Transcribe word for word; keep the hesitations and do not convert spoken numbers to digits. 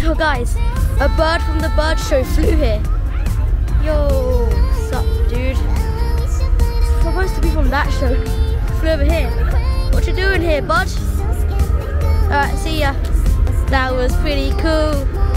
Yo guys, a bird from the bird show flew here. Yo, sup dude? It's supposed to be from that show. Flew over here. What you doing here, bud? Alright, see ya. That was pretty cool.